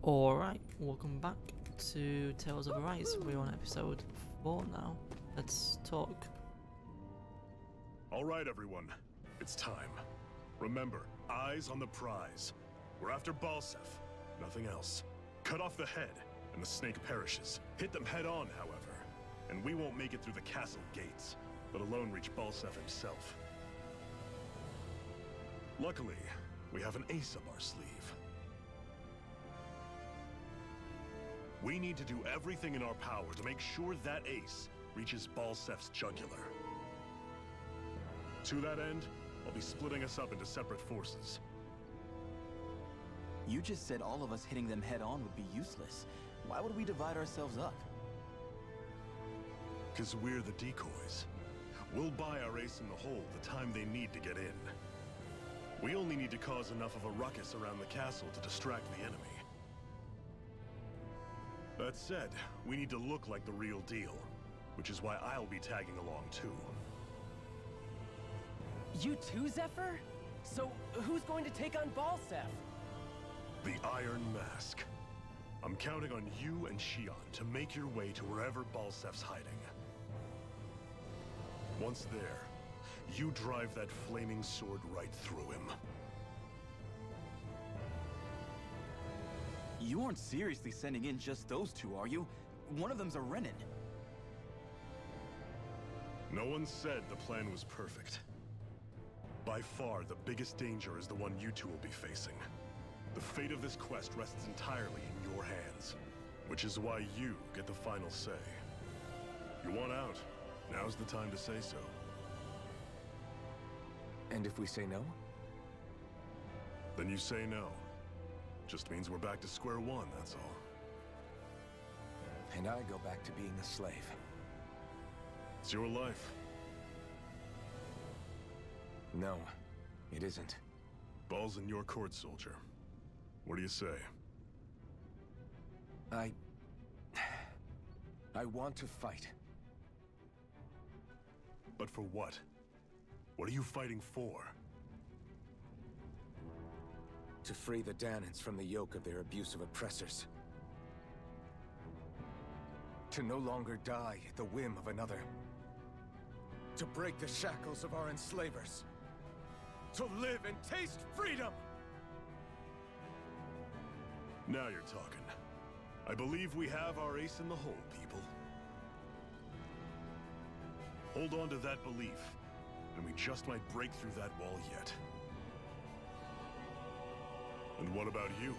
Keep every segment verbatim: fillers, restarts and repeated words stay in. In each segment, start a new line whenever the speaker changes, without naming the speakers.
Alright, welcome back to Tales of Arise. We're on episode four now. Let's talk.
Alright everyone, it's time. Remember, eyes on the prize. We're after Balseph, nothing else. Cut off the head, and the snake perishes. Hit them head on, however, and we won't make it through the castle gates, let alone reach Balseph himself. Luckily, we have an ace up our sleeve. We need to do everything in our power to make sure that ace reaches Balseph's jugular. To that end, I'll be splitting us up into separate forces.
You just said all of us hitting them head-on would be useless. Why would we divide ourselves up?
Because we're the decoys. We'll buy our ace in the hole the time they need to get in. We only need to cause enough of a ruckus around the castle to distract the enemy. That said, we need to look like the real deal, which is why I'll be tagging along too.
You too, Zephyr? So, who's going to take on Balseph?
The Iron Mask. I'm counting on you and Xion to make your way to wherever Balseph's hiding. Once there, you drive that flaming sword right through him.
You aren't seriously sending in just those two, are you? One of them's a Renin.
No one said the plan was perfect. By far, the biggest danger is the one you two will be facing. The fate of this quest rests entirely in your hands, which is why you get the final say. You want out, now's the time to say so.
And if we say no?
Then you say no. Just means we're back to square one, that's all.
And I go back to being a slave.
It's your life.
No, it isn't.
Ball's in your court, soldier. What do you say?
I... I want to fight.
But for what? What are you fighting for?
To free the Dahnans from the yoke of their abusive oppressors. To no longer die at the whim of another. To break the shackles of our enslavers. To live and taste freedom!
Now you're talking. I believe we have our ace in the hole, people. Hold on to that belief, and we just might break through that wall yet. And what about you?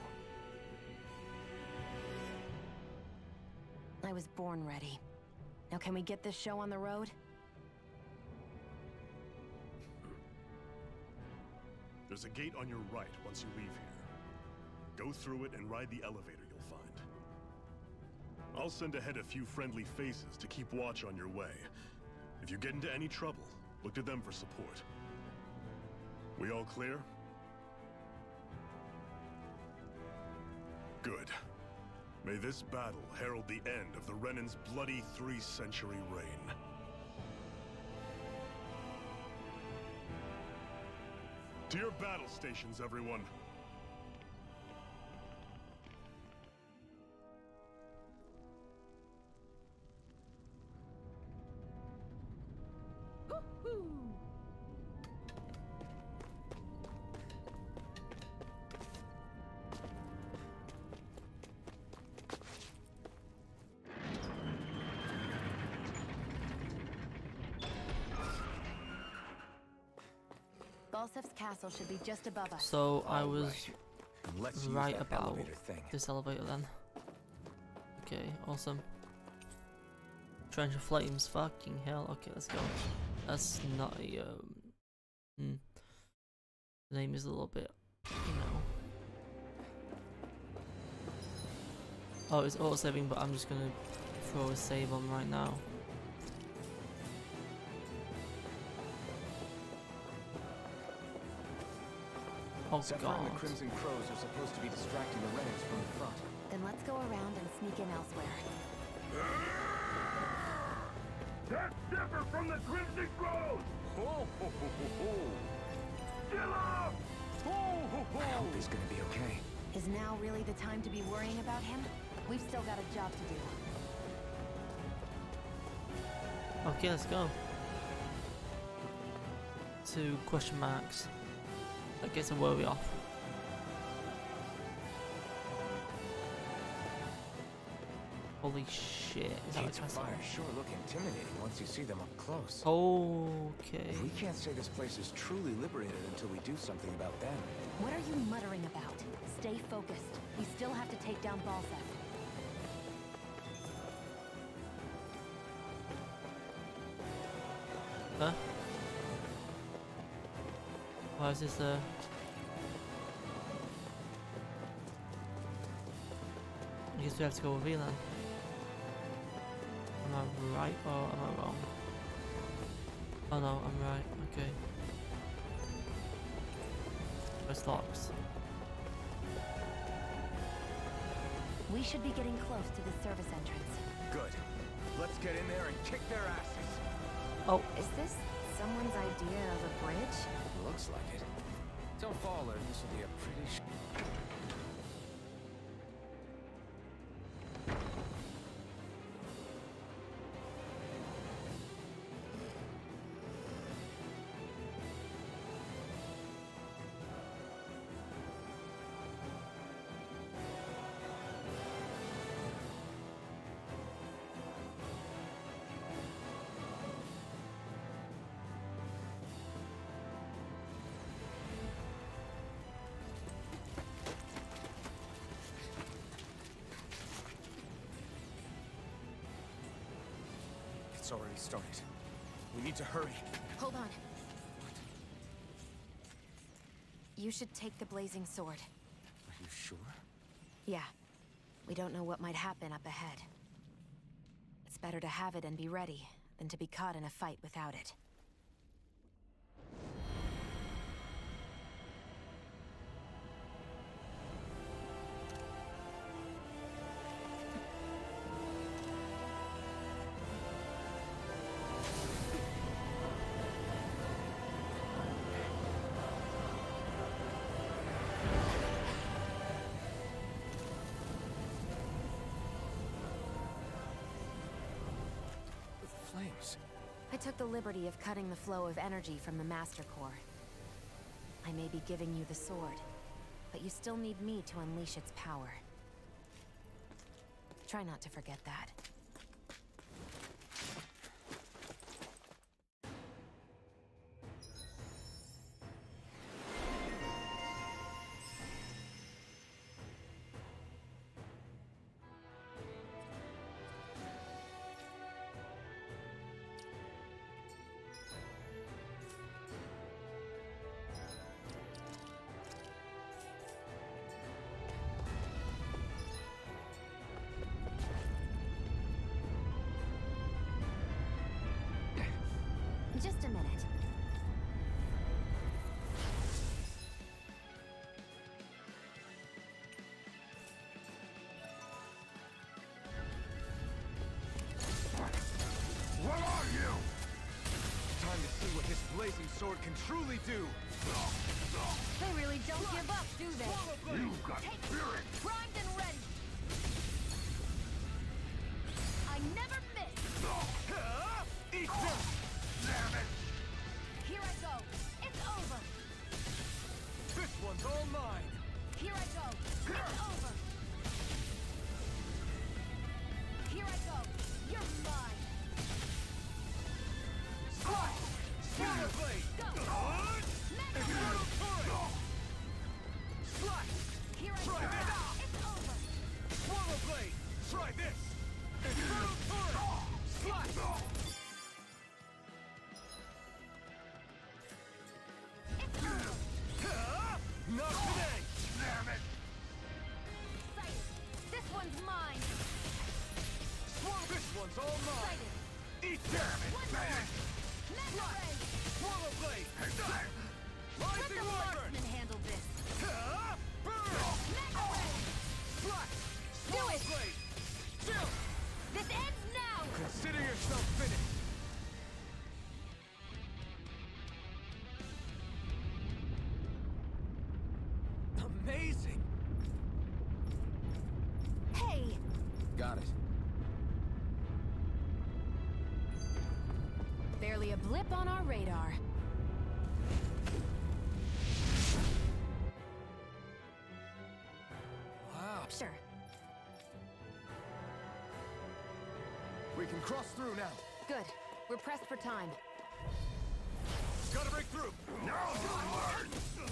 I was born ready. Now can we get this show on the road?
There's a gate on your right once you leave here. Go through it and ride the elevator you'll find. I'll send ahead a few friendly faces to keep watch on your way. If you get into any trouble, look to them for support. We all clear? Good. May this battle herald the end of the Renin's bloody three-century reign. To your battle stations, everyone!
Balseph's castle should be just above us.
So I
All
was
right. Let's use
right
that
about
elevator thing.
this elevator then. Okay, awesome. Trench of Flames, fucking hell. Okay, let's go. That's not a, um... Hmm. The name is a little bit, you know... Oh, it's auto-saving, but I'm just gonna throw a save on right now. Oh
Zephyr
god.
and the Crimson Crows are supposed to be distracting the Renins from the front.
Then let's go around and sneak in elsewhere.
That's Zephyr from the Crimson Crows!
Ho, ho, ho, ho, ho.
Kill him!
I hope he's gonna be okay.
Is now really the time to be worrying about him? We've still got a job to do.
Okay, let's go. Two question marks. That gets a worry off. Holy shit, is that a
Gates of
castle?
fire sure look intimidating once you see them up close.
Okay.
We can't say this place is truly liberated until we do something about them.
What are you muttering about? Stay focused. We still have to take down Balseth.
Huh? Why is this there? I guess we have to go with V then. Am I right or am I wrong? Oh no, I'm right. Okay. Press locks.
We should be getting close to the service entrance.
Good. Let's get in there and kick their asses.
Oh,
Is this someone's idea of a bridge?
Looks like it. Don't fall, or this will be a pretty sh It's already started. We need to hurry.
Hold on. You should take the blazing sword.
Are you sure?
Yeah. We don't know what might happen up ahead. It's better to have it and be ready than to be caught in a fight without it.
Flames.
I took the liberty of cutting the flow of energy from the Master Core. I may be giving you the sword, but you still need me to unleash its power. Try not to forget that. Just a minute.
What are you? Time to see what this blazing sword can truly do.
They really don't give up, do they?
You got spirit.
Primed and ready. I never miss.
Eat this. Damn it.
Here I go. It's over.
This one's all mine.
Here I go. It's over. Here I go. You're mine.
Slice. Swallow blade.
Go.
Mega turret. Slice.
Here I
Try
go.
this.
It's over.
Swallow blade. Try this. Infernal turret. Slice. Not today! Damn it!
Sighted. This one's mine.
Swallow this one's all mine!
Sighted.
Eat damn it!
One
Man!
Mega ray.
Swallow blade!
Let
Rising
the
wyvern!
marksman handle this.
Burn!
Mega ray.
Slash!
Do
Swallow
it.
blade! Chill!
This ends now.
Consider yourself finished! Amazing! Got it.
Barely a blip on our radar.
Wow.
Sure.
We can cross through now.
Good. We're pressed for time.
Gotta break through. Now onward!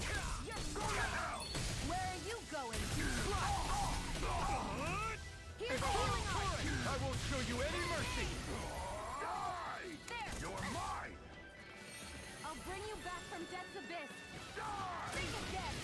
Where are you going? Here's the healing arc!
I won't show you any mercy!
There!
You're mine!
I'll bring you back from death's abyss! Think of death!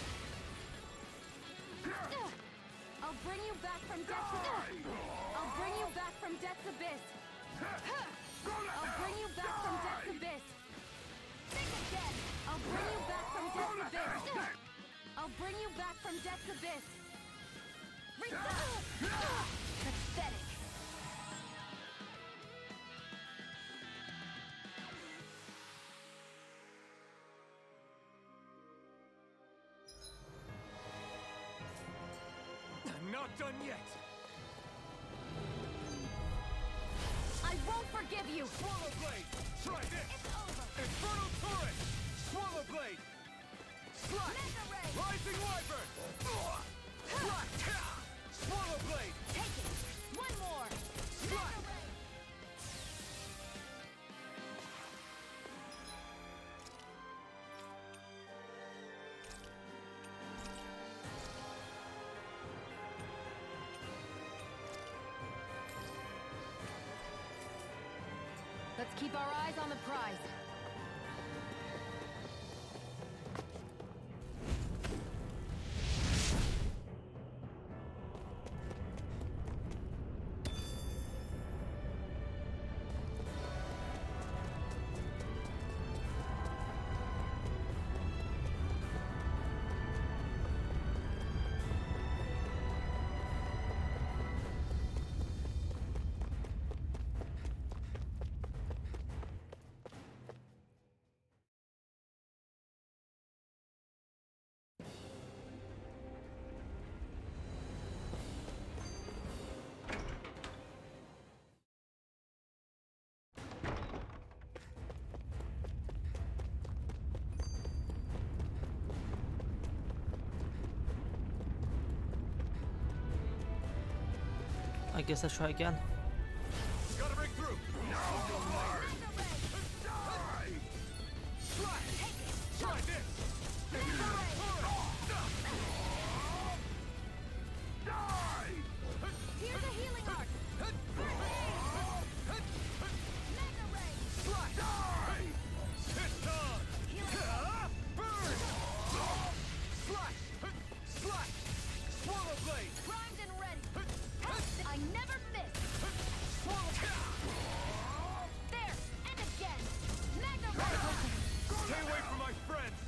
I'll bring you back from death's abyss! I'll bring you back from death's abyss! I'll bring you back from death's abyss! Think of death! I'll bring you back from death's abyss! I'll bring you back from death's abyss! Pathetic!
I'm not done yet!
I won't forgive you!
Swallow Blade! Try this!
It's over!
Infernal Turret! Swallow Blade! Slash!
Mega Ray!
Rising Wyvern! Slash! Swallow Blade!
Take it! One more!
Slash!
Mega Ray! Let's keep our eyes on the prize.
I guess I'll try again.
Gotta break through! No! Die! Slash! Try this! Die!
Here's a healing arc! Mega Ray!
Slash! Die! Piston! Burn! Slash! Slash! Swallow Blade!
Primed and ready! I never miss!
Swallow!
There! And again! Mega Ray!
Stay away from my friends!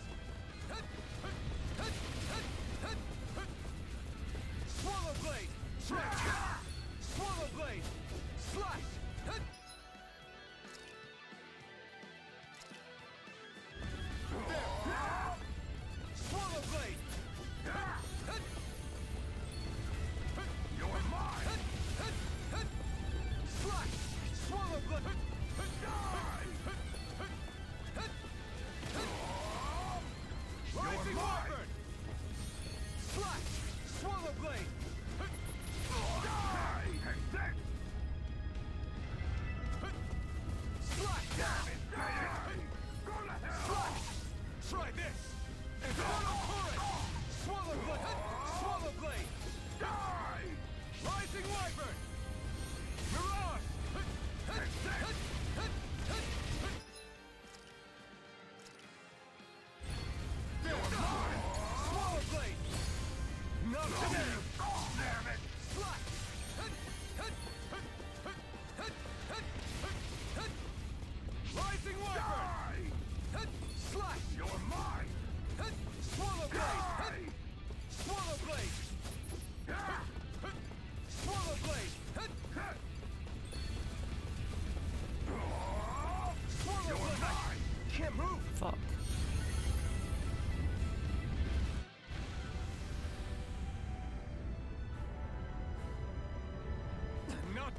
Swallow Blade! Slash! Swallow Blade! Slash! There! Swallow Blade! You're mine! Slash! Swallow Blade! Die! Rising Wyvern! Slash! Swallow Blade! Die!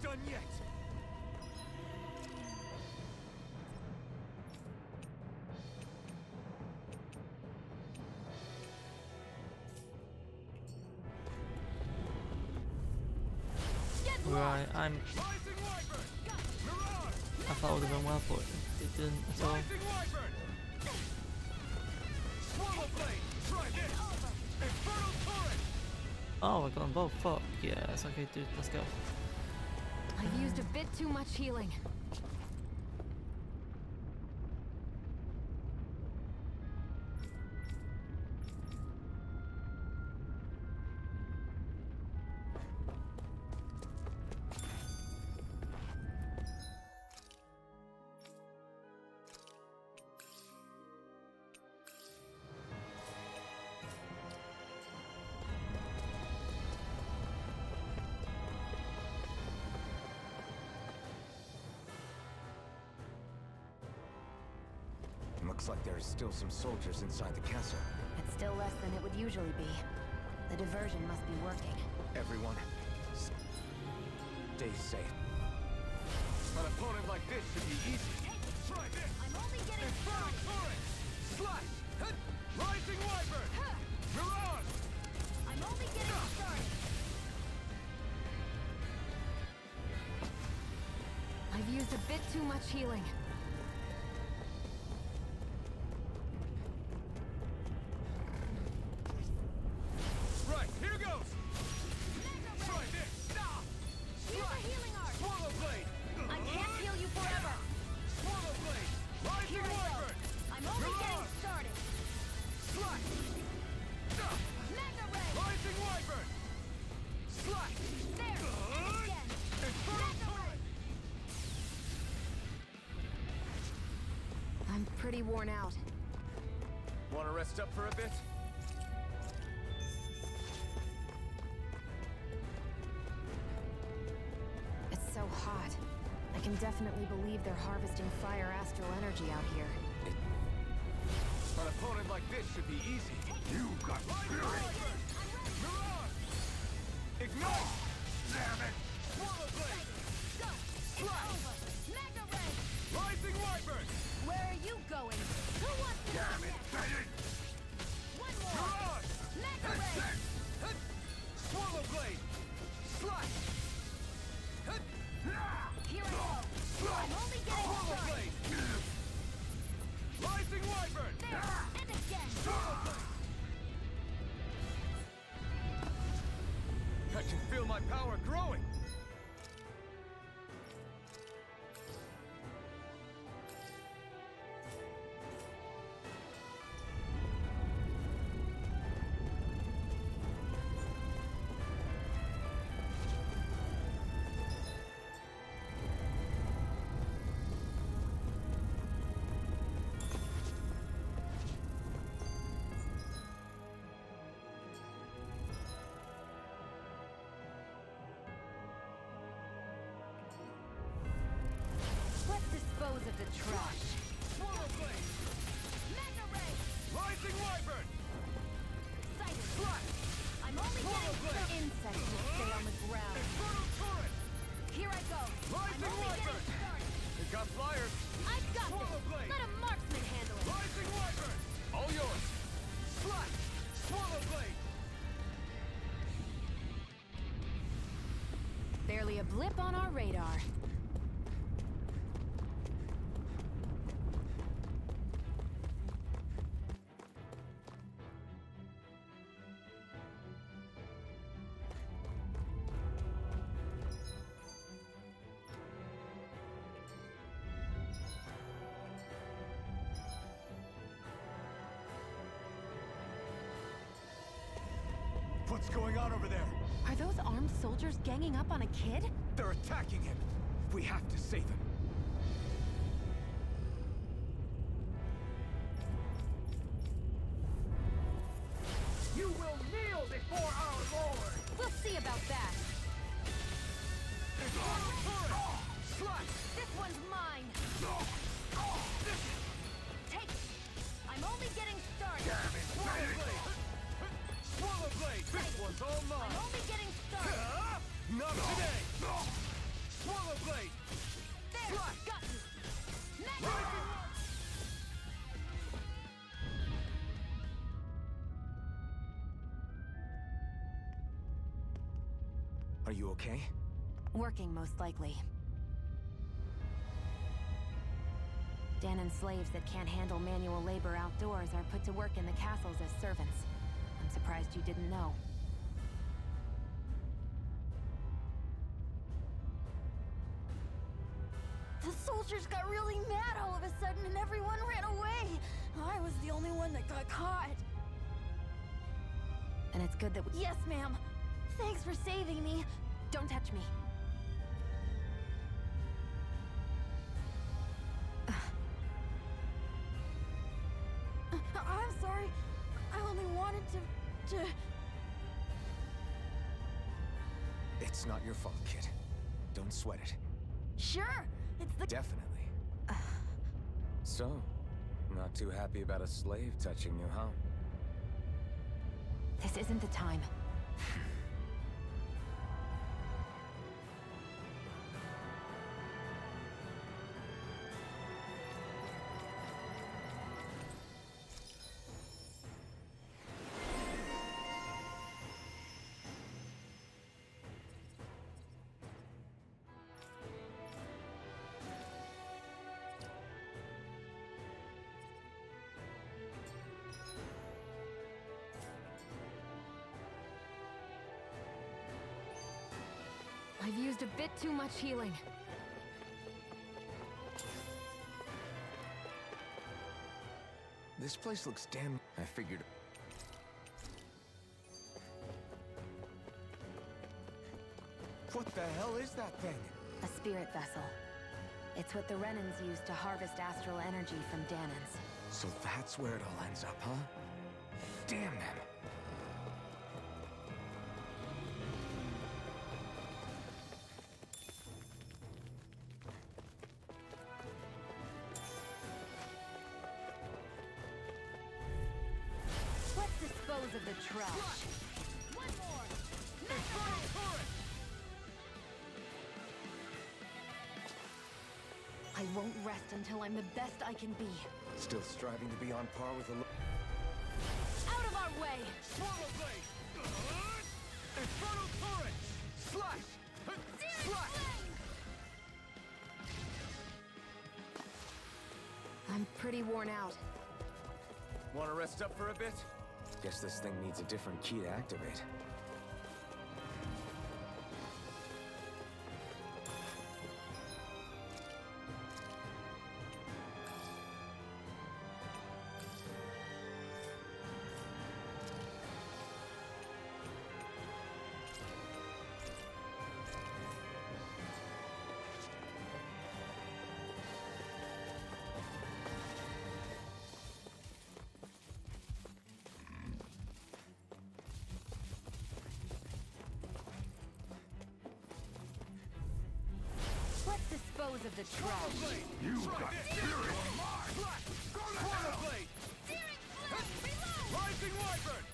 done yet!
Right, I'm. I thought it would have been well, but it didn't at all. Oh, I got them both. Fuck. Yes, okay, dude, let's go.
I've used a bit too much healing.
Looks like there's still some soldiers inside the castle.
It's still less than it would usually be. The diversion must be working.
Everyone, stay safe. An opponent like this should be easy. Try this!
I'm only getting
Infernal
started.
Torrent! Slash! Hit! Rising Wyvern!
Huh.
Mirage!
I'm only getting started. I've used a bit too much healing.
Right, here goes! Try this! Stop!
Use a healing art.
Swallow Blade!
I can't heal you forever.
Swallow Blade! Rising
Here I go.
Wyvern!
I'm only
Mirage!
getting started.
Slash!
Mega Ray.
Rising Wyvern! Slash!
There. And again.
Infernal Torrent!
I'm pretty worn out.
Want to rest up for a bit?
It's so hot. I can definitely believe they're harvesting fire astral energy out here.
An opponent like this should be easy. You got fury! Mirage! Ignite! Damn it! Swallow Blade!
Go! It's
Slash!
over! Mega Ray!
Rising Wyvern!
Where are you going? Who wants to
Damn
go
it,
next?
Teddy!
One more!
Mirage!
Mega
Hit,
Ray!
hit, hit. Swallow Blade! Slash! Hit.
Here I go! I'm only getting
Swallow
started!
Blade! Rising Wyvern!
There! And again!
I can feel my power growing!
Let's dispose of the trash.
Swallow Blade!
Mega Ray!
Rising Wyvern!
Excited!
Slash!
I'm only
Swallow
getting
Blade!
insects to stay on the ground.
Infernal Torrent!
Here I go! I'm
Rising
only
Wyvern!
getting started!
It got flyers!
I've got
Swallow
this!
Blade!
Let a marksman handle it!
Rising Wyvern! All yours! Slash! Swallow Blade!
Barely a blip on our radar.
What's going on over there?
Are those armed soldiers ganging up on a kid?
They're attacking him! We have to save him! You will kneel before our Lord!
We'll see about that.
Infernal Torrent! Slash!
This one's mine. Take it. I'm only getting started.
Swallow Blade! Swallow Blade! This one's all
I'm
mine!
only getting started.
Not today! Swallow blade!
There!
Slash!
Got you! Mega!
Rising
Are you okay?
Working, most likely. Danon's slaves that can't handle manual labor outdoors are put to work in the castles as servants. I'm surprised you didn't know.
The soldiers got really mad all of a sudden and everyone ran away. I was the only one that got caught.
And it's good that we—
Yes, ma'am. Thanks for saving me.
Don't touch me.
I'm sorry. I only wanted to... to...
It's not your fault, kid. Don't sweat it.
Sure, it's the...
Definitely. So, not too happy about a slave touching you, huh?
This isn't the time. I've used a bit too much healing.
This place looks damn... I figured... What the hell is that thing?
A spirit vessel. It's what the Renans use to harvest astral energy from Danons.
So that's where it all ends up, huh? Damn them!
Let's dispose of the trash.
One more!
Infernal turret!
I won't rest until I'm the best I can be.
Still striving to be on par with the...
Out of our way!
Swallow blade! Infernal turret! Slash! Slash!
I'm pretty worn out.
Want to rest up for a bit? Guess this thing needs a different key to activate.
Let's dispose of the trash.
You got spirit! Slash! Swallow blade! Rising wyvern!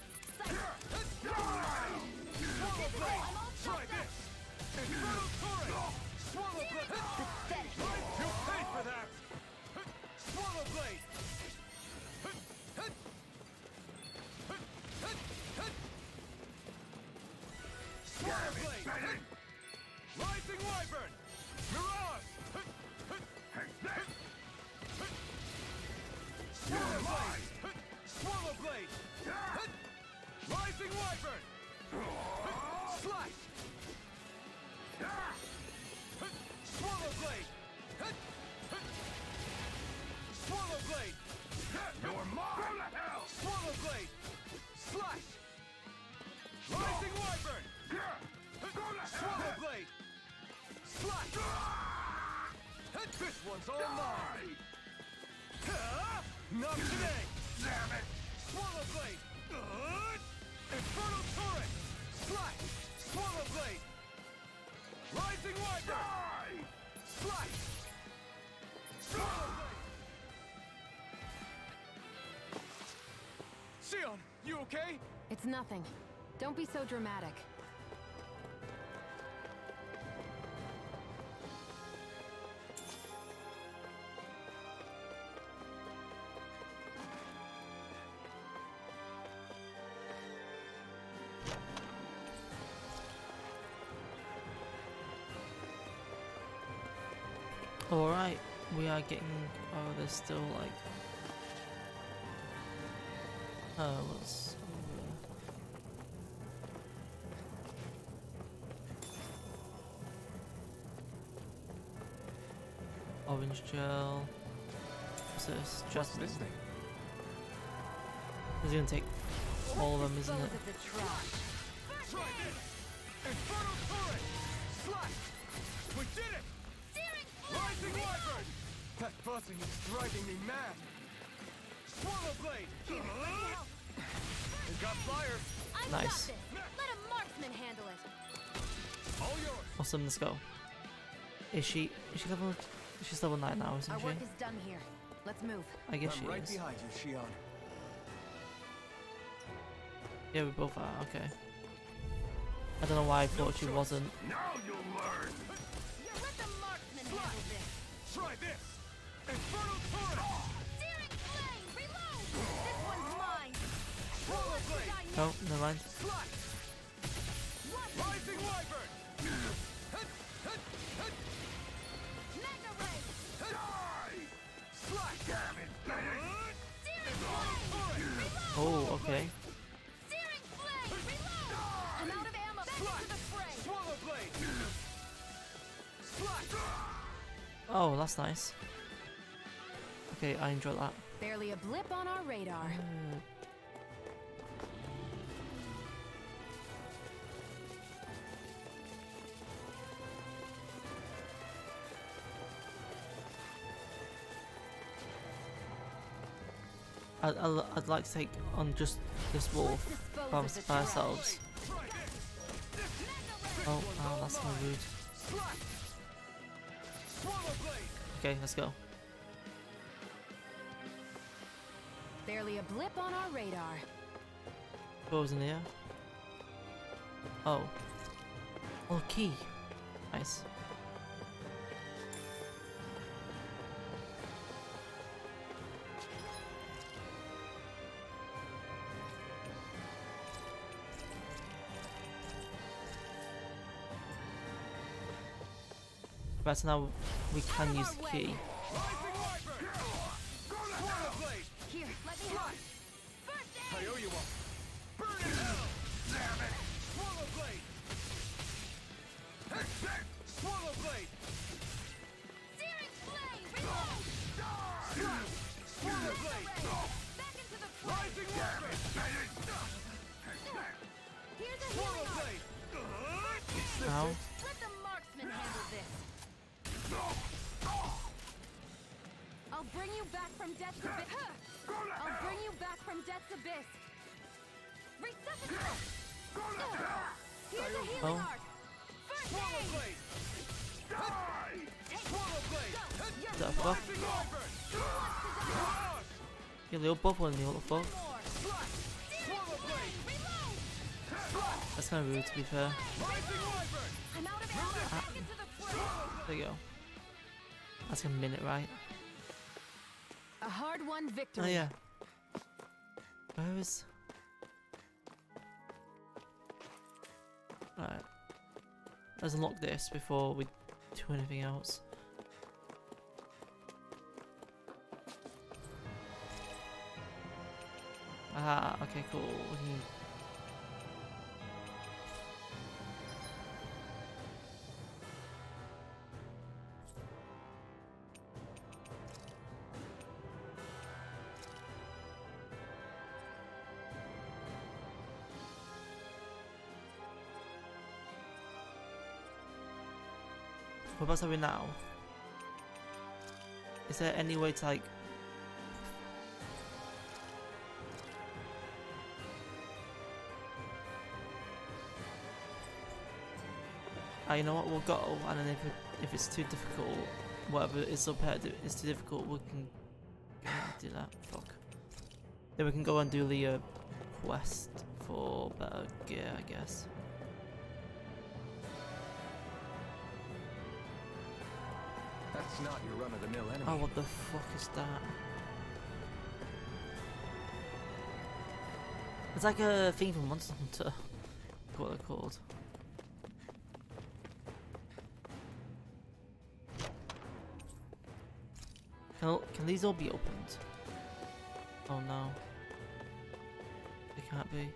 Swallow blade! Try this! Infernal turret! Swallow blade!
Pathetic.
You pay for that! Swallow blade! Swallow blade! Rising wyvern! Mirage! Swallow blade! Swallow blade! Rising wyvern! Slash! Swallow blade! Swallow blade! You're mine! Go to hell! Swallow blade! Slash! Rising wyvern! Go to hell! Swallow blade! Slash! This one's all mine! Huh? Not today! Damn it! Swallow blade! Infernal turret! Slash! Swallow blade! Rising wyvern! Slash! Swallow blade! Sion, you okay?
It's nothing. Don't be so dramatic.
Alright, we are getting. Oh, there's still like. Oh, what's over? Orange gel. What's this?
What's
Just
this thing?
It's gonna take all of them, isn't it?
Dispose of the trash.
Try this! Infernal turret! Slash! We did it! Rising Wyvern! That buzzing is driving me mad! Swallow Blade!
Here, let me help.
It got fire!
I
Nice.
got this. Let a marksman handle it.
All yours!
Awesome, let's go. Is she is she level she's level nine now, isn't
Our
she?
work is done here. Let's move.
I guess
I'm
she
right
is.
behind you, Shion.
Yeah, we both are, okay. I don't know why I thought she wasn't.
Now you'll learn!
Let the marksman handle this.
Try this! Infernal turret!
Searing flame, reload! This one's mine.
Swallow Blade!
Oh, never mind.
Slash! Rising Wyvern! Hut, hut, hut.
Mega ray!
Die! Slash! Damn it!
Searing flame! Reload!
Oh, okay.
Searing flame! Reload! I'm out of ammo. Back into the fray!
Swallow Blade! Slash!
Oh, that's nice. Okay, I enjoy that.
Barely a blip on our radar.
Uh, I'd, I'd, I'd like to take on just this wolf
Dispose
by,
of the
by
trash.
ourselves.
Try this!
Oh, oh, that's so rude.
Slash! Swallow Blade!
Okay, let's go.
Barely a blip on our radar.
What was in here? Oh. Oh, key. Nice. Right, so now we can use the key.
Rising Wyvern! Swallow Blade!
Here, let me help. First
I
aid!
owe you one. Burn in hell! Damn it! Swallow Blade! Swallow Blade!
Searing flame! Reload!
Swallow Blade!
Back into the fray!
Rising Wyvern!
Here's a
Swallow
healing art.
Blade!
Now,
Let the marksman handle this. I'll bring you back from death's abyss. I'll bring you back from death's abyss. Resuscitate! Here's a healing
Oh.
art. First
Swallow
aid!
Blade! Die! Swallow Blade!
the fuck?
Rising Wyvern!
Yeah, they all both want me, what the fuck?
More.
Swallow Blade!
Reload!
That's kind of rude, to be fair.
Rising Wyvern!
I'm out of ammo. Back into the fray.
There you go. That's a minute, right?
A hard-won
Oh
victory.
yeah. Where is? Right. Let's unlock this before we do anything else. Ah, okay, cool. We can... What are we now? Is there any way to like... Ah, you know what? We'll go, and then if it, if it's too difficult, whatever is up here is too difficult, we can go and do that. Fuck. Then we can go and do the uh, quest for better gear, I guess.
That's not your run-of-the-mill enemy.
Oh, what the fuck is that? It's like a thing from Monster Hunter. What they're called. Can, can these all be opened? Oh no. They can't be.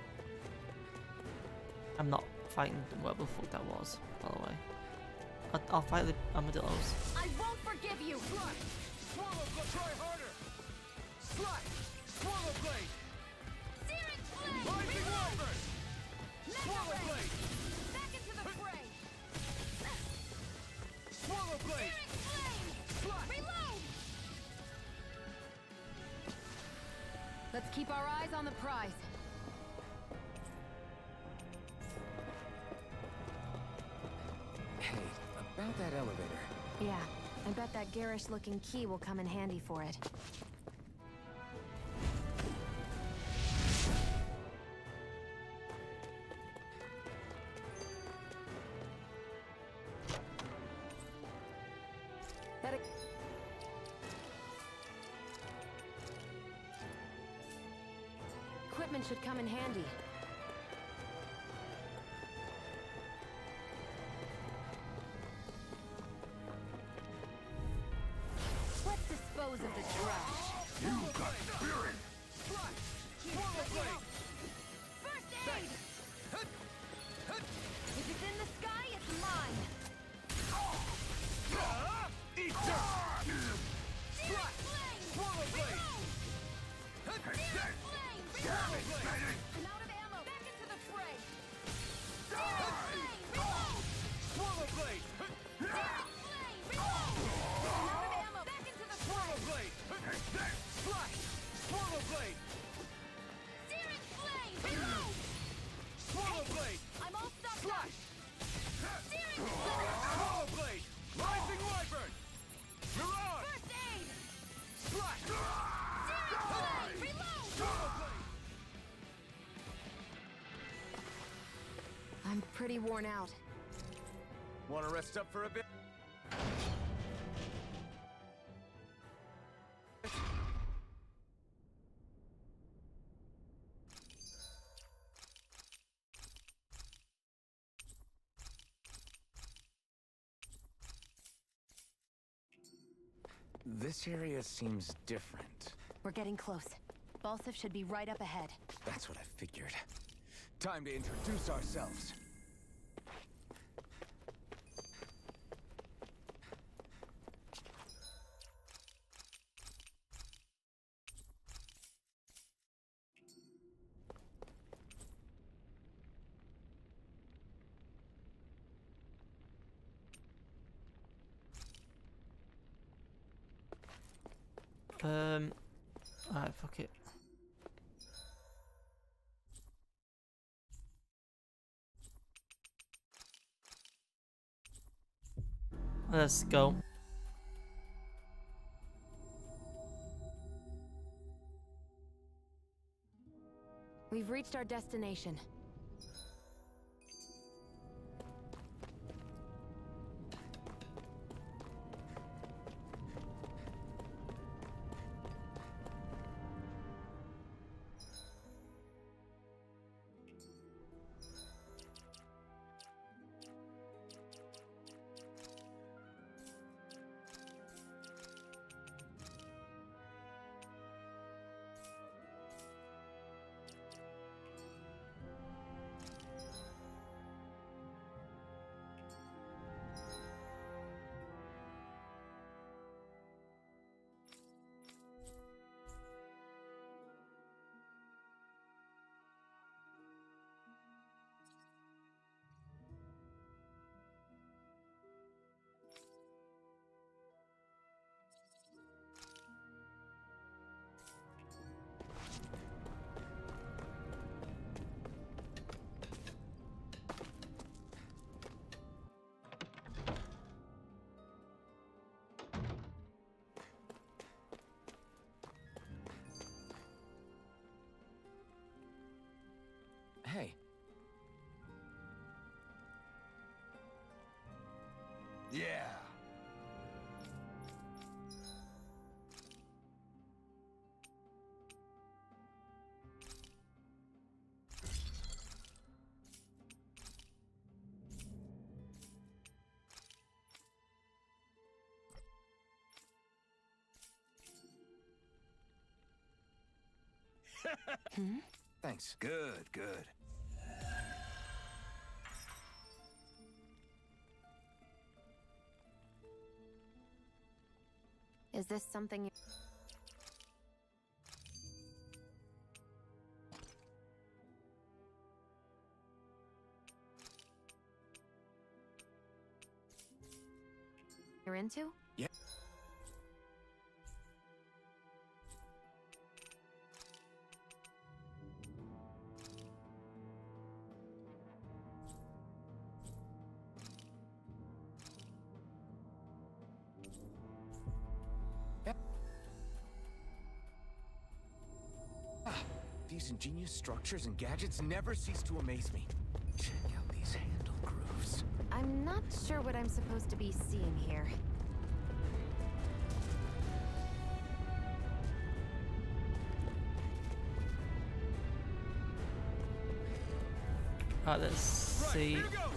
I'm not fighting whatever the fuck that was, by the way. I'll, I'll fight the armadillos.
I won't forgive you!
Slash! Swallow blade! Try harder! Slash! Swallow blade!
Searing flame!
Rising wyvern!
Mega
Swallow
ray!
blade!
Back into the fray!
Swallow blade!
Searing flame!
Slash!
Reload! Let's keep our eyes on the prize.
Hey, about that elevator.
Yeah, I bet that garish-looking key will come in handy for it. That e- equipment should come in handy. Let's dispose of the trash.
You got spirit! Slash! Swallow blade!
First aid! If it's in the sky, it's mine.
Eat dirt!
Searing flame!
Swallow blade!
Searing flame!
Damn
Reload!
it!
I'm out of ammo. Back into the fray. Searing flame! Reload!
Swallow blade!
Searing flame! Reload! I'm out of ammo. Back into the
Swallow
fray.
blade! Slash! Swallow blade!
Searing flame! Reload!
Swallow blade!
I'm all stuck up.
Slash!
Searing flame!
Swallow blade! Rising wyvern! Mirage!
First aid!
Slash!
Searing flame! Reload!
Swallow blade!
I'm pretty worn out.
Want to rest up for a bit?
This area seems different.
We're getting close. Balsif should be right up ahead.
That's what I figured. Time to introduce ourselves.
Um, alright, fuck it. Let's go.
We've reached our destination.
Hey.
Yeah.
Hmm? Thanks. Good, good.
Is this something you... you're into?
Yeah. These ingenious structures and gadgets never cease to amaze me. Check out these handle grooves.
I'm not sure what I'm supposed to be seeing here.
Alright, let's see.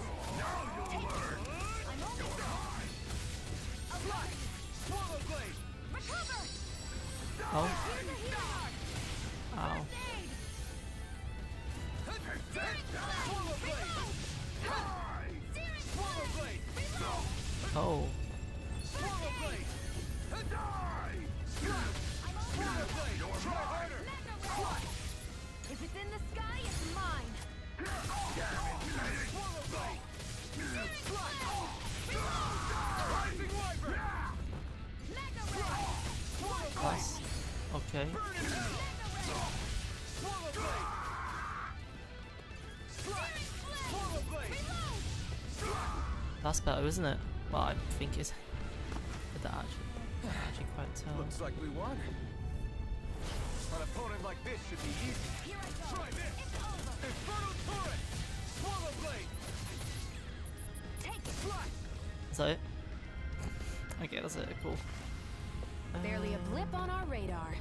Oh. Ow. Oh.
If it's in the sky, it's mine.
That's okay. That's better, isn't it? Well, I think it's. But that actually, actually quite tell.
Looks like we won.
An opponent like this should be easy.
Here I go.
Try this.
It's over.
Inferno turret. Swallow blade.
Take it.
Slash.
Is that it? Okay, that's it. Cool.
Barely a blip on our radar.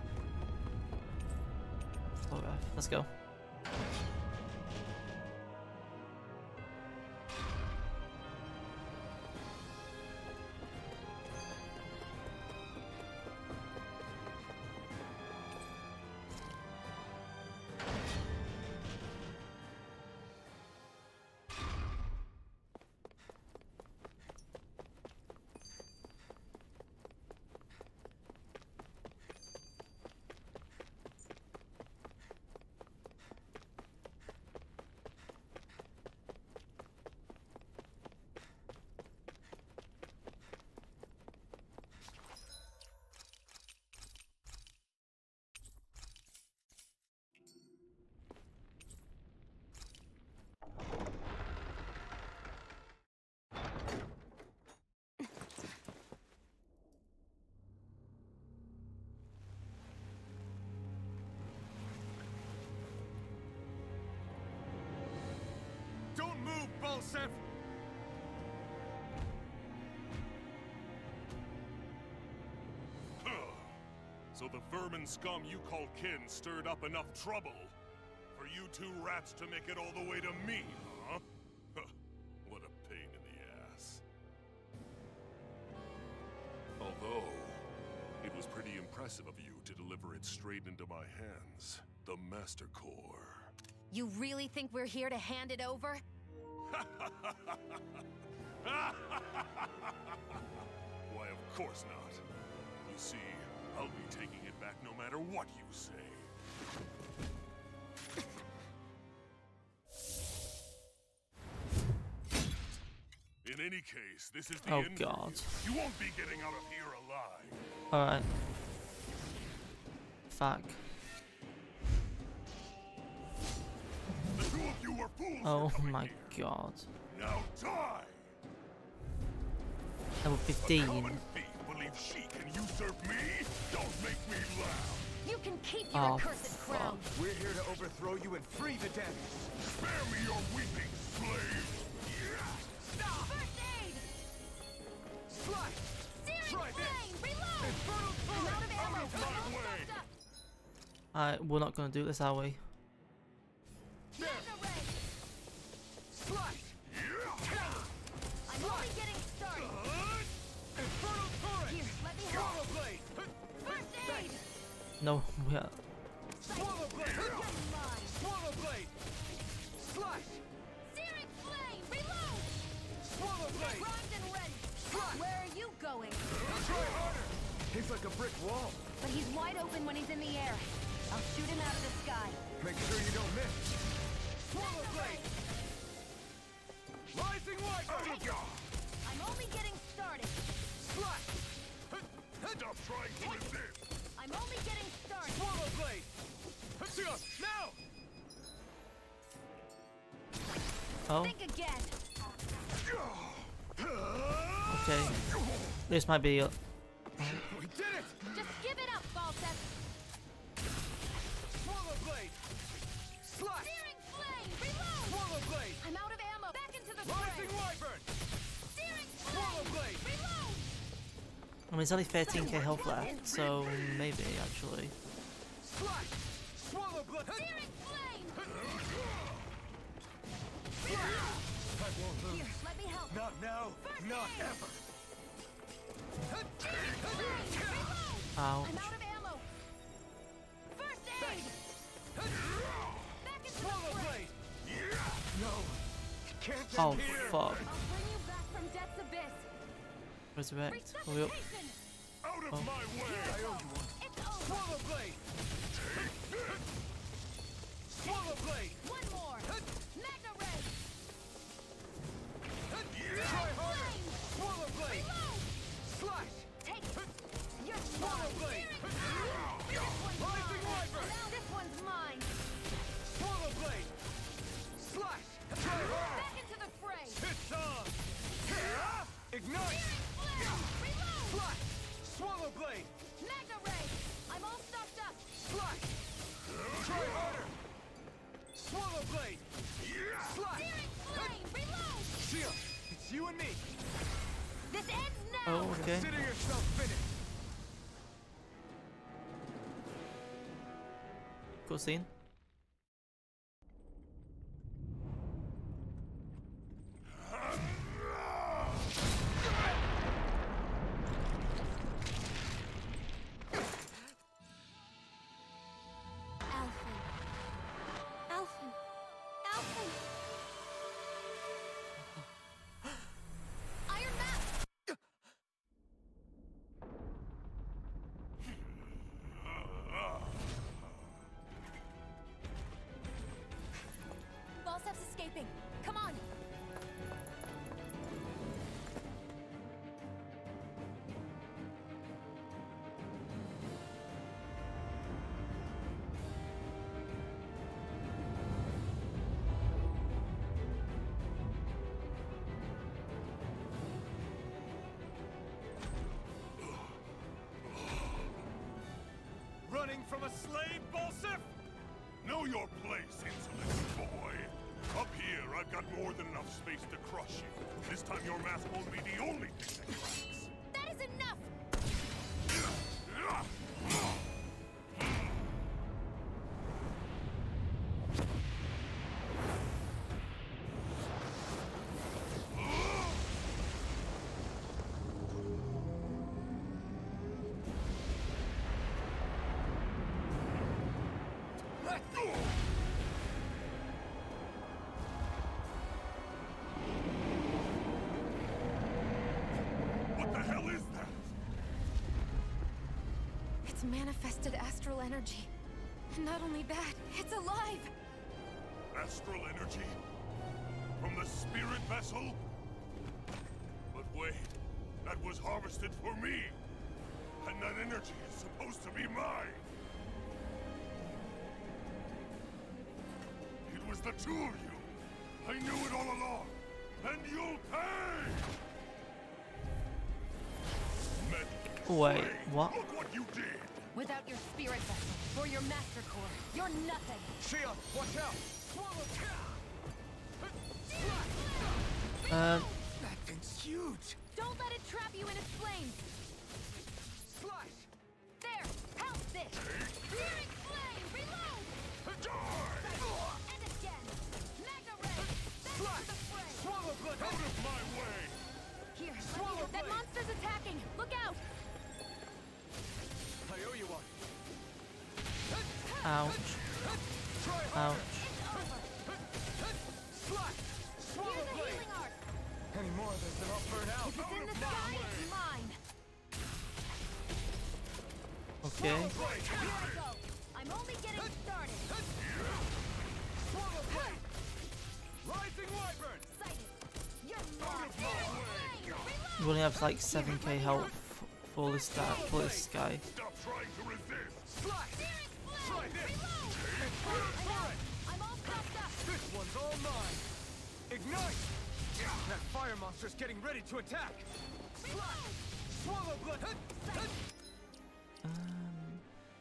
Alright, let's go.
Don't move, Balsef!
So the vermin scum you call kin stirred up enough trouble for you two rats to make it all the way to me, huh? What a pain in the ass. Although, it was pretty impressive of you to deliver it straight into my hands. The Master Core.
You really think we're here to hand it over?
Why, of course not. You see, I'll be taking it back no matter what you say. In any case, this is the
Oh,
end
God.
for you. You won't be getting out of here alive.
Alright. Fuck.
The two of you were fools
Oh
for coming
my
here.
god.
Now die!
Level
A
fifteen.
common thief believes she can usurp me? Don't make me laugh.
You can keep your
Oh,
accursed crown.
fuck.
We're here to overthrow you and free the damned.
Spare me your weeping, slave!
Stop! First aid!
Slash!
Searing
Try this.
flame! Reload!
Infernal
I'm
turret!
out of ammo!
Out of my
All
way.
stuffed up.
Alright, we're not gonna do this, are we?
There.
Laser ray!
Slash!
I'm only getting started.
Infernal turret!
Here, let me help.
Swallow blade!
First aid!
No, we are.
Swallow blade! blade.
Primed and ready. Where are you going?
Try harder. He's like a brick wall.
But he's wide open when he's in the air. I'll shoot him out of the sky.
Make sure you don't miss. Swallow blade. Rising wyvern.
I'm only getting started.
Slash. Stop trying to resist.
I'm only getting started.
Swallow blade. Now.
Oh,
Think again.
okay. This might be. Uh,
We did it.
Just give it up, Balsef.
Swallow blade. Slash.
Searing flame. Reload.
Swallow blade.
I'm out of ammo. Back into the
Rising
fray.
wyvern.
Searing
Swallow
flame.
blade.
Reload.
I mean, it's only thirteen K health left, so maybe actually.
Slash. Swallow blade.
Searing flame.
I won't lose.
Here, let me help.
Not now.
First
Not
aid.
ever.
Searing flame. Reload.
Ouch.
I'm out of ammo. First aid. Back into the
Swallow
fray.
blade. No. Can't just
Oh
here.
fuck.
I'll bring you back from death's abyss.
Resurrect. Are we up?
Resuscitation.
Out of
Oh.
my way!
I owe you one.
It's over.
Swallow blade. Swallow blade.
One more. Magna ray.
Try harder.
Flame.
Swallow blade.
Reload.
Slash.
Take it. You're
Swallow
mine.
blade.
This one's
Rising
mine.
wyvern.
Now this one's mine.
Swallow blade. Slash. Try harder.
Back into the fray.
It's on. Ignite.
Flame. Reload.
Slash. Swallow blade.
Magna ray. I'm all stocked up.
Slash. Try harder. Swallow blade. Slash.
Searing flame. Reload.
Shia, it's you and me.
This ends now.
Oh, okay.
Consider yourself finished.
Cool scene.
Alphen. Alphen. Alphen. Iron Map. Balsef's escaping. Come on.
Running from a slave, Balsef?
Know your place, insolent boy. Up here, I've got more than enough space to crush you. This time your mask won't be the only thing that cracks.
That is enough.
What the hell is that?
It's manifested astral energy. And not only that, it's alive.
Astral energy? From the spirit vessel? But wait, that was harvested for me. And that energy is supposed to be mine. It was the two of you. I knew it all along. And you'll pay! Medic,
Wait,
slave,
what?
Look what you did!
Without your spirit vessel or your master core, you're nothing.
Shia, watch out. Swallow.
Um,
That thing's huge.
Don't let it trap you in its flames.
Slash.
There, help this. Searing flame, reload. And again. Magna ray. Back
Slash.
into the fray.
Swallow blood.
Out of my way!
Here, let me
Swallow
help. That
blade.
monster's attacking. Look out.
I owe you one.
ouch.
Try harder.
Ouch.
It's over.
Slash. Swallow
Here's a
blade.
healing arc.
Any more of They're all burned out.
If it's in the sky, it's mine.
Okay.
Here I go. I'm only getting started.
Swallow blade. Rising wyvern.
Sighted. You're mine.
You only have like seven K health for this guy. For this guy.
Stop trying to resist!
Slash. Try this.
Enough. I'm all stopped up.
This one's all mine. Ignite. That fire monster's getting ready to attack. Slash. Swallow blood.
Um,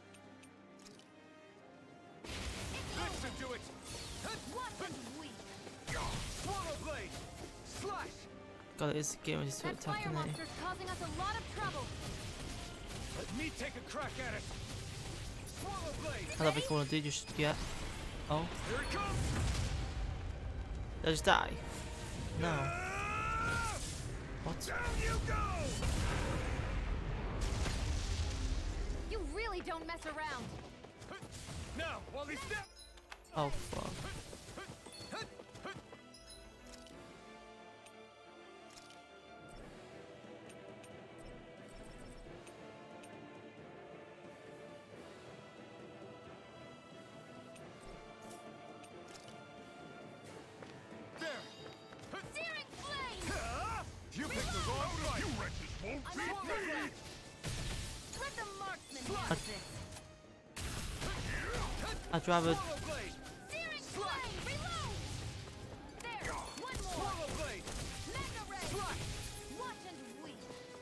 This should do it.
What and weak.
Swallow blade. Slash.
God, it is a game just to
That
attack
fire
him.
monster's causing us a lot of trouble.
Let me take a crack at it. Swallow blade.
I don't think I want to do just yet. Oh,
Here it comes.
did I just die? No. What?
Down you go.
You really don't mess around.
Now, while he's down.
Oh fuck.
Searing flame!
You picked the wrong fight.
You wretches won't
I'm
beat
all
me!
set. Let the marksman have this.
I'd rather.
Swallow blade.
Searing flame! Reload! There! One more!
Swallow blade.
Mega ray!
Slash.
Watch and weep!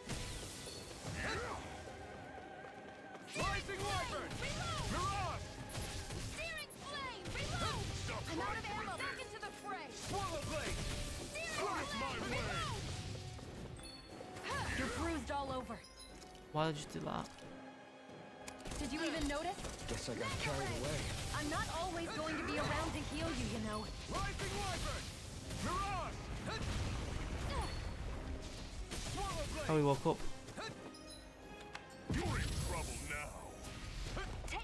Rising wyvern.
Reload!
Mirage.
Searing flame! Reload!
Stop
I'm out
trying
of
to
ammo!
resist!
Back into the fray!
Swallow blade.
Searing
Slash my
flame!
way.
Reload! You're bruised all over.
Why did you do that?
Did you even notice?
Guess I got carried away.
I'm not always going to be around to heal you, you know.
Rising wyvern. Mirage. Swallow blade.
How we woke up?
You're in trouble now!
Take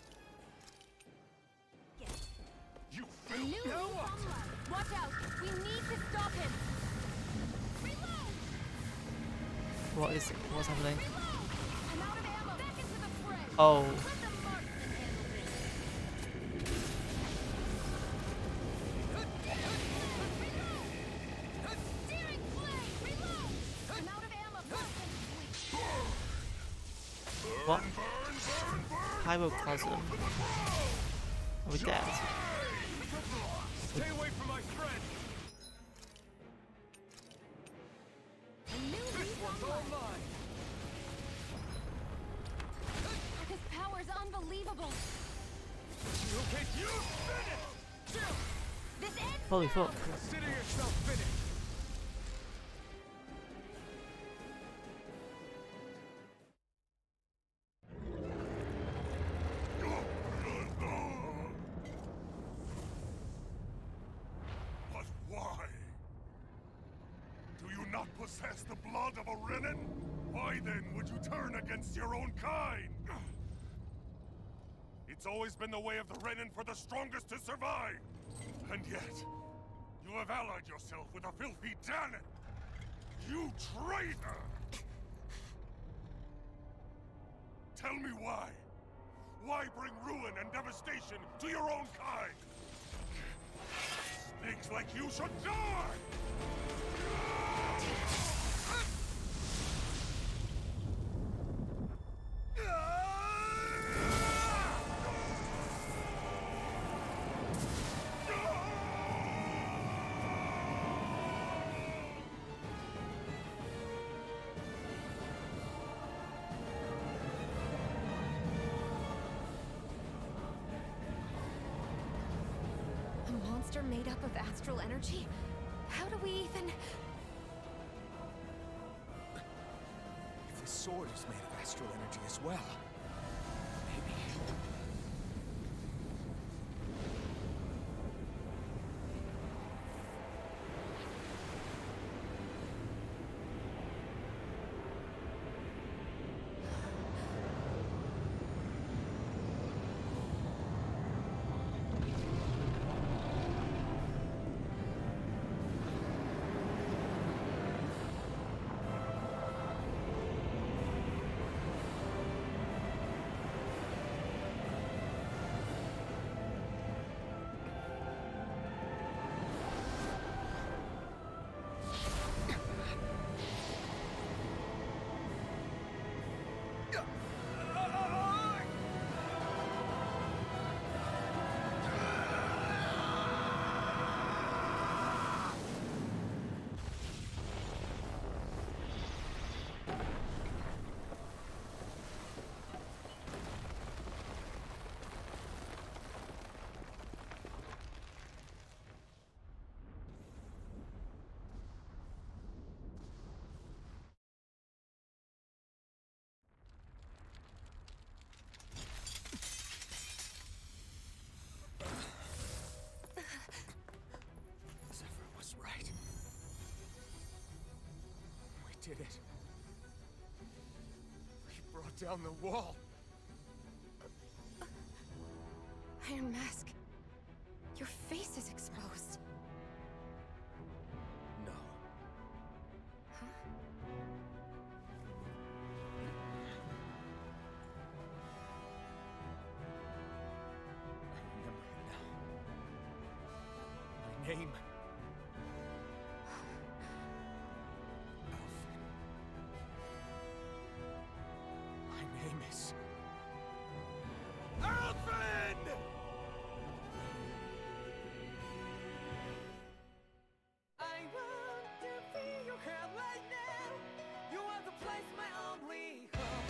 it.
You
A
filth!
new sunlight. Watch out! We need to stop him. Reload!
What is? What's happening?
Reload! I'm out of ammo. Back into the fray.
Oh.
Let the marksman handle this. Reload! Searing flame. Reload! I'm out of ammo. Marksman, weak.
What?
Burn, burn, burn!
Pyroclasm. Are we dead?
Stay away from my friend.
A new
This
lease
one's
on
all
life.
mine.
His power's unbelievable.
You okay? You finished.
This ends
Holy
now.
fuck.
Consider yourself finished.
But why? Do you not possess the blood of a Renin? Why then would you turn against your own kind? It's always been the way of the Renin for the strongest to survive! And yet, you have allied yourself with a filthy Danon! You traitor! Tell me why? Why bring ruin and devastation to your own kind? Snakes like you should die!
A monster made up of astral energy? How do we even...
If the sword is made of astral energy as well, maybe. did it. We brought down the wall.
Iron Mask. Your face is exposed.
No.
Huh?
I remember it now. My name. Alphen. My name is... Alphen!
I want to be your hand right now. You are the place, my only home.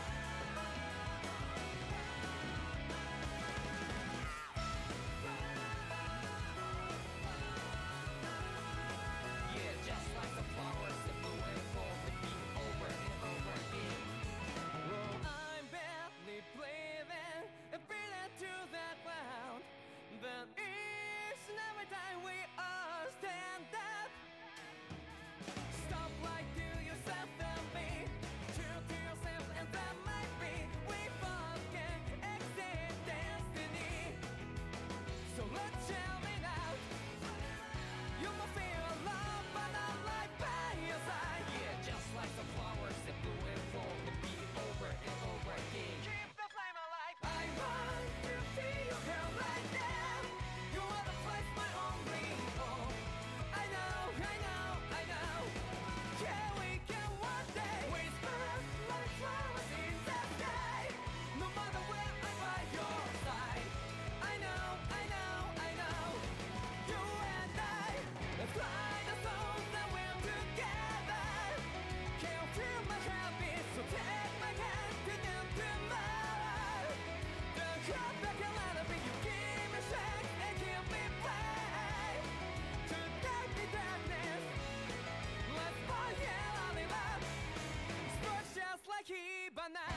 Yeah, just like the flowers that bloom and fall, repeat over and over again. I'm badly bleeding and breathing to that ground, but each and every time we all stand up. Stop lying to yourself and be true to yourself, and that might be we both can exit destiny. So let's shout it out. You will feel alone, but I'm right by your side. Yeah, just like the flowers that bloom and fall, repeat over and over again. Keep the flame alive. I want to feel your hand right now. You are the place, my only home. I know, I know, I know. Yeah, we can one day whisper like flowers in the sky. No matter where I'm by your side. I know, I know, I know. You and I, let's fly the souls that we're together. Can't feel my heartbeat, so take my hand to them tomorrow. Don't hold back and let it be. You give me strength and give me faith. To take the darkness, let's fall yeah, live up. Sparks just like Hibana.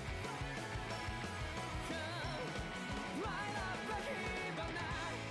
Come, light up like Hibana.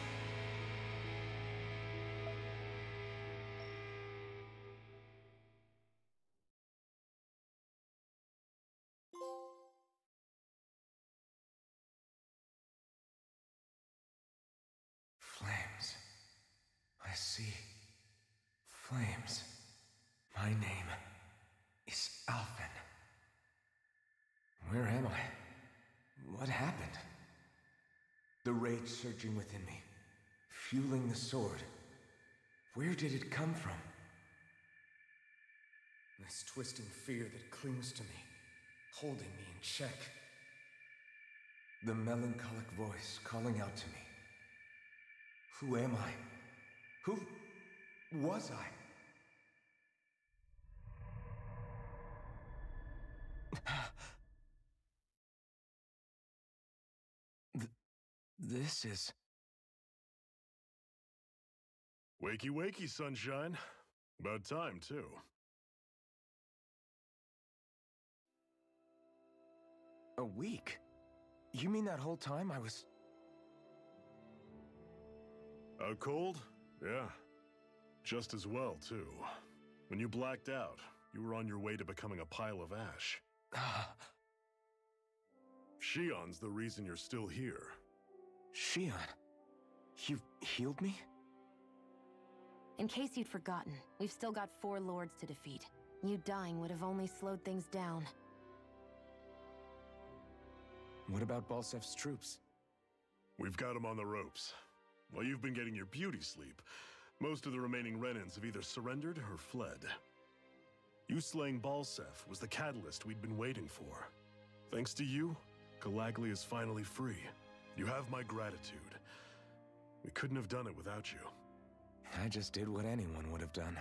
Flames. I see. Flames. My name is Alphen. Where am I? What happened? The rage surging within me, fueling the sword. Where did it come from? This twisting fear that clings to me, holding me in check. The melancholic voice calling out to me. Who am I? Who was I? Th- this is...
Wakey, wakey, sunshine. About time, too.
A week? You mean that whole time I was...
Out cold? Yeah. Just as well, too. When you blacked out, you were on your way to becoming a pile of ash. Shion's the reason you're still here.
Shion, you healed me?
In case you'd forgotten, we've still got four lords to defeat. You dying would have only slowed things down.
What about Balsef's troops?
We've got them on the ropes. While you've been getting your beauty sleep, most of the remaining Renans have either surrendered or fled. You slaying Balsef was the catalyst we'd been waiting for. Thanks to you, Galagly is finally free. You have my gratitude. We couldn't have done it without you.
I just did what anyone would have done.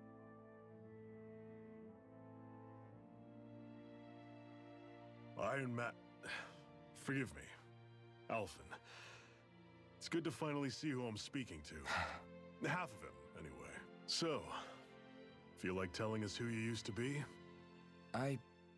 Iron Ma... Forgive me. Alphen. It's good to finally see who I'm speaking to. Half of him, anyway. So, feel like telling us who you used to be?
I...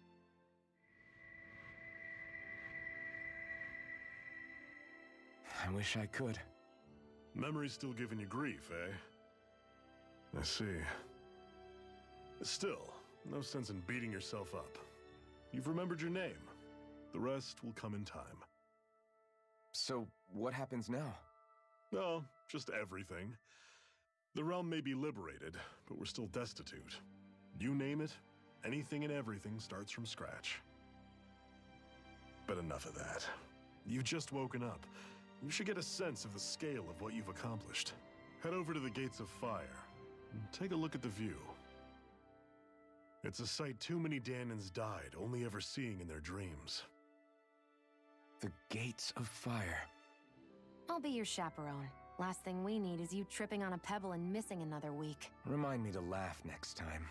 I wish I could.
Memory's still giving you grief, eh? I see. Still, No sense in beating yourself up. You've remembered your name. The rest will come in time.
So, what happens now?
No, just everything. The realm may be liberated, but we're still destitute. You name it, anything and everything starts from scratch. But enough of that. You've just woken up. You should get a sense of the scale of what you've accomplished. Head over to the Gates of Fire and take a look at the view. It's a sight too many Dahnans died only ever seeing in their dreams.
The Gates of Fire.
I'll be your chaperone. Last thing we need is you tripping on a pebble and missing another week.
Remind me to laugh next time.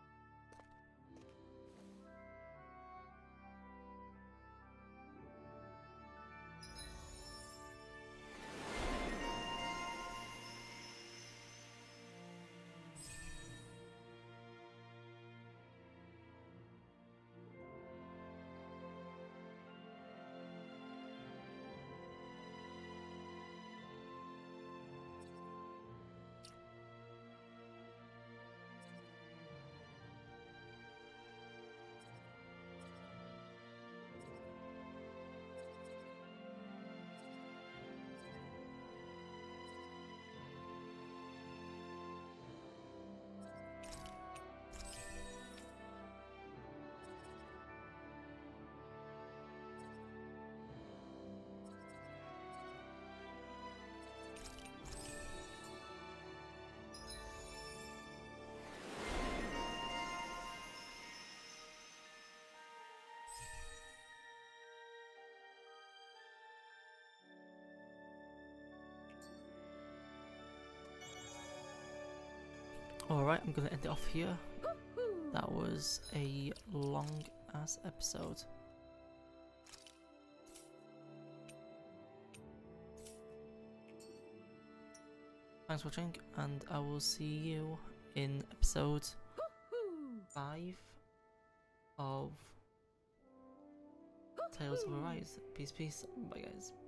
Alright, I'm gonna end it off here. That was a long ass episode. Thanks for watching, and I will see you in episode five of Tales of Arise. Peace, peace. Bye, guys.